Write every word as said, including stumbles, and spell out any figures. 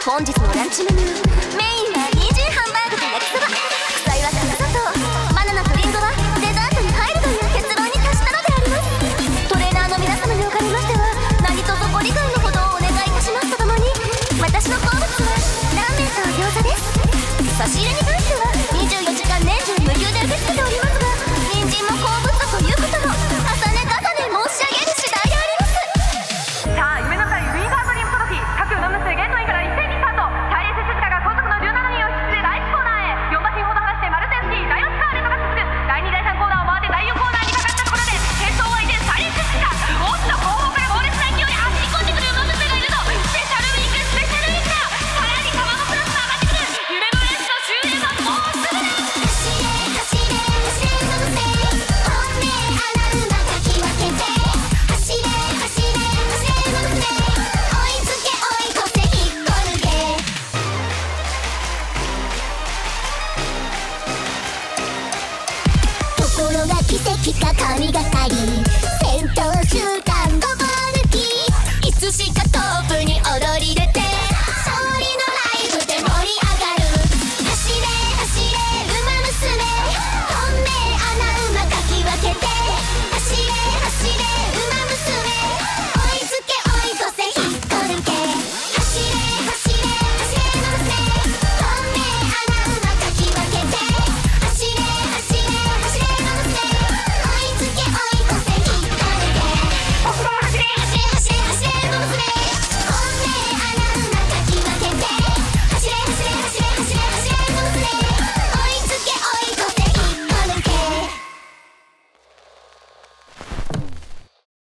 本日のランチメニュー、メインはニンジンハンバーグと焼きそば、副菜は角砂糖、バナナとリンゴはデザートに入るという結論に達したのであります。トレーナーの皆様におかれましては何卒ご理解のほどをお願いいたしますとともに、私の好物はラーメンと餃子です。差し入れに関してはにじゅうよじかん年中無休で受け付けておりますが、人参も好物ということも重ね重ね申し上げる次第であります。 さあ、夢の際ウィーバードリームトロフィー、各馬娘ゲートインから一斉にスタート。大連静かが後続のじゅうななにんを引き継いで第いちコーナーへ。よん馬身ほど離してマルセンスキー、第よんスカーレットが続く。だいにだいさんコーナーを回ってだいよんコーナーにかかったところで、先頭は依然大連静か。おっと、後方から猛烈な勢いで走り込んでくる馬娘がいるぞ。スペシャルウィーク、スペシャルウィークだ。さらにタマゴプラスが上がってくる。夢のレースの終焉はもうすぐだ。 走れ走れ走れ馬娘、本命あら馬かき分けて。走れ走れ走れ馬娘、追いつけ追い越せ引っこ抜け。ところが奇跡か神がかり、先頭集団